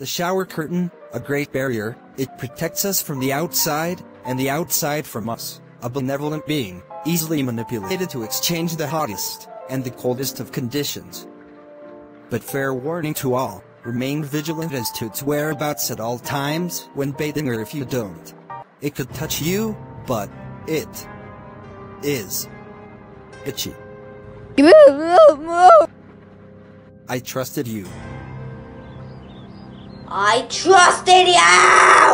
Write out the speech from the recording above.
The shower curtain, a great barrier, it protects us from the outside, and the outside from us. A benevolent being, easily manipulated to exchange the hottest and the coldest of conditions. But fair warning to all, remain vigilant as to its whereabouts at all times when bathing, or if you don't. It could touch you, but it is itchy. I trusted you. I trusted you!